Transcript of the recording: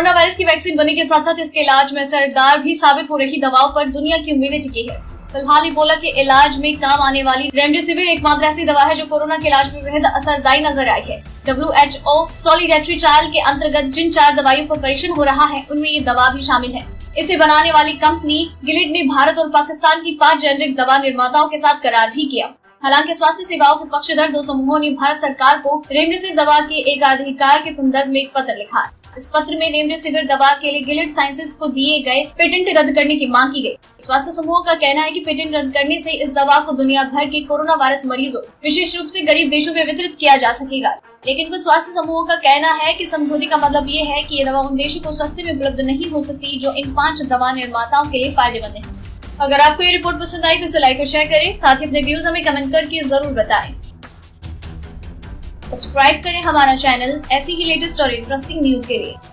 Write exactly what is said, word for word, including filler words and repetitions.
Corona virus की vaccine बनने के साथ साथ इसके इलाज में असरदार भी साबित हो रही दवाओं पर दुनिया की उम्मीदें टिकी है। फिलहाल इबोला के इलाज में काम आने वाली रेमडेसिविर एकमात्र ऐसी दवा है जो कोरोना के इलाज में बेहद असरदायी नजर आई है। W H O solidarity trial के अंतर्गत जिन चार दवाइयों पर परीक्षण हो रहा है उनमें ये दवा भी शामिल है। इसे बनाने वाली कंपनी गिलिड ने भारत और पाकिस्तान की पांच जेनरिक दवा निर्माताओं के साथ करार भी किया। हालांकि स्वास्थ्य सेवाओं के पक्षधर दो समूहों ने भारत सरकार को रेमडेसिविर दवा के एक अधिकार के संदर्भ में एक पत्र लिखा। इस पत्र में रेमडेसिविर दवा के लिए गिलिड साइंसेज को दिए गए पेटेंट रद्द करने की मांग की गई। स्वास्थ्य समूहों का कहना है कि पेटेंट रद्द करने से इस दवा को दुनिया भर के कोरोना वायरस मरीजों, विशेष रूप से गरीब देशों में वितरित किया जा सकेगा। लेकिन कुछ स्वास्थ्य समूहों का कहना है कि समझौते का मतलब ये है कि ये दवा उन देशों को सस्ते में उपलब्ध नहीं हो सकती जो इन पांच दवा निर्माताओं के लिए फायदेमंद है। अगर आपको ये रिपोर्ट पसंद आई तो इसे लाइक और शेयर करें, साथ ही अपने व्यूज हमें कमेंट करके जरूर बताएं। सब्सक्राइब करें हमारा चैनल ऐसी ही लेटेस्ट और इंटरेस्टिंग न्यूज के लिए।